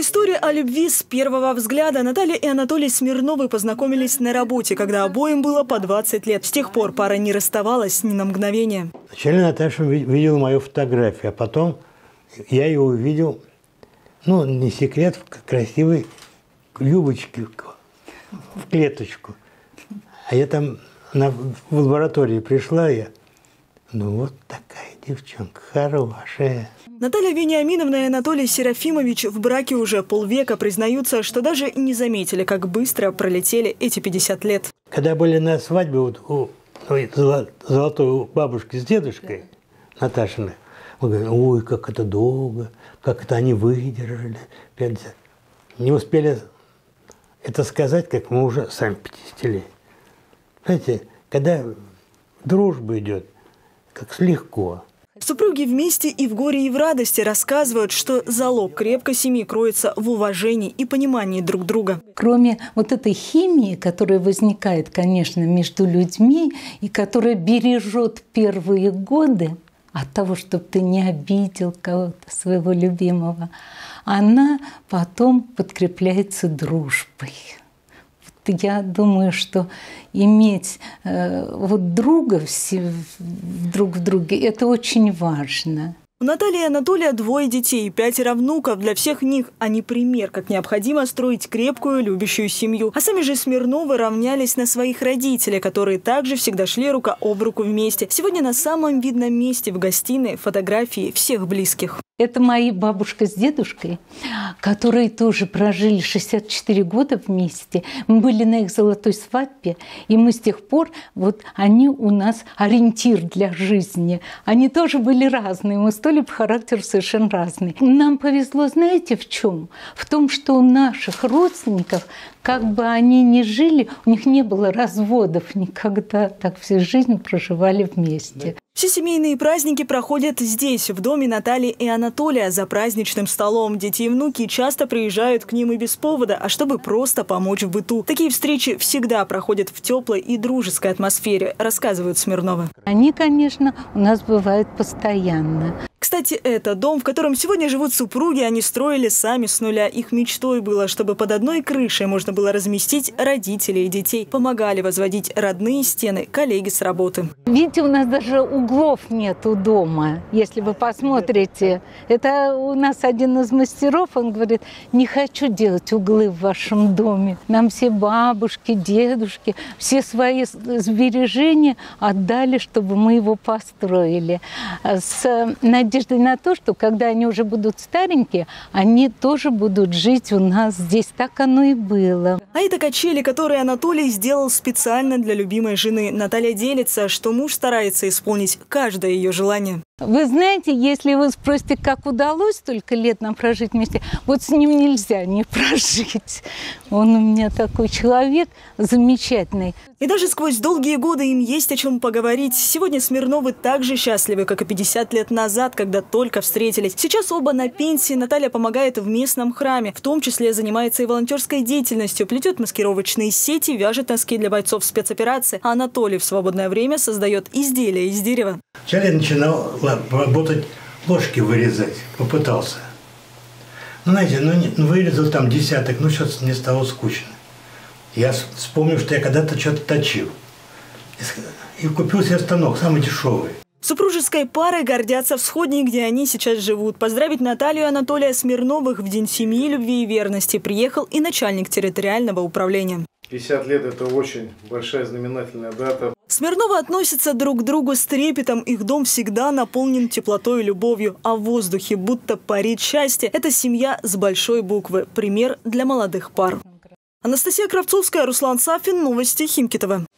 история о любви с первого взгляда. Наталья и Анатолий Смирновы познакомились на работе, когда обоим было по 20 лет. С тех пор пара не расставалась ни на мгновение. Вначале Наташа видела мою фотографию, а потом я ее увидел, ну, не секрет, в красивой юбочке, в клеточку. А я там в лаборатории пришла, ну вот такая девчонка, хорошая. Наталья Вениаминовна и Анатолий Серафимович в браке уже полвека признаются, что даже не заметили, как быстро пролетели эти 50 лет. Когда были на свадьбе вот у золотой бабушки с дедушкой Наташиной, мы говорим, ой, как это долго, как это они выдержали. 50. Не успели это сказать, как мы уже сами 50-летние. Знаете, когда дружба идет, как легко. Супруги вместе и в горе, и в радости рассказывают, что залог крепкой семьи кроется в уважении и понимании друг друга. Кроме вот этой химии, которая возникает, конечно, между людьми, и которая бережет первые годы от того, чтобы ты не обидел кого-то, своего любимого, она потом подкрепляется дружбой. Я думаю, что иметь вот друга друг в друге – это очень важно. У Натальи и Анатолия 2 детей и 5 внуков. Для всех них они пример, как необходимо строить крепкую, любящую семью. А сами же Смирновы равнялись на своих родителей, которые также всегда шли рука об руку вместе. Сегодня на самом видном месте в гостиной фотографии всех близких. Это мои бабушка с дедушкой, которые тоже прожили 64 года вместе. Мы были на их золотой свадьбе, и мы с тех пор, вот они у нас ориентир для жизни. Они тоже были разные, мы с Толей по характеру совершенно разные. Нам повезло, знаете, в чем? В том, что у наших родственников, как бы они ни жили, у них не было разводов никогда, так всю жизнь проживали вместе. Все семейные праздники проходят здесь, в доме Натальи и Анатолия, за праздничным столом. Дети и внуки часто приезжают к ним и без повода, а чтобы просто помочь в быту. Такие встречи всегда проходят в теплой и дружеской атмосфере, рассказывают Смирновы. Они, конечно, у нас бывают постоянно. Кстати, это дом, в котором сегодня живут супруги, они строили сами с нуля. Их мечтой было, чтобы под одной крышей можно было разместить родителей и детей. Помогали возводить родные стены коллеги с работы. Видите, у нас даже углов нет у дома, если вы посмотрите. Это у нас один из мастеров, он говорит, не хочу делать углы в вашем доме. Нам все бабушки, дедушки, все свои сбережения отдали, чтобы мы его построили. С надеждой на то, что когда они уже будут старенькие, они тоже будут жить у нас здесь. Так оно и было. А это качели, которые Анатолий сделал специально для любимой жены. Наталья делится, что муж старается исполнить каждое ее желание. Вы знаете, если вы спросите, как удалось столько лет нам прожить вместе, вот с ним нельзя не прожить. Он у меня такой человек замечательный. И даже сквозь долгие годы им есть о чем поговорить. Сегодня Смирновы так же счастливы, как и 50 лет назад, когда только встретились. Сейчас оба на пенсии. Наталья помогает в местном храме. В том числе занимается и волонтерской деятельностью. Плетет маскировочные сети, вяжет носки для бойцов спецоперации. А Анатолий в свободное время создает изделия из дерева. Вначале я начинал работать, ложки вырезать, попытался. Ну, знаете, вырезал там десяток, что-то мне стало скучно. Я вспомнил, что я когда-то что-то точил. И купил себе станок, самый дешевый. Супружеской парой гордятся в Сходне, где они сейчас живут. Поздравить Наталью и Анатолия Смирновых в День семьи, любви и верности приехал и начальник территориального управления. 50 лет – это очень большая знаменательная дата. Смирновы относятся друг к другу с трепетом. Их дом всегда наполнен теплотой и любовью. А в воздухе будто парит счастье. Это семья с большой буквы. Пример для молодых пар. Анастасия Кравцовская, Руслан Сафин. Новости Химкитова.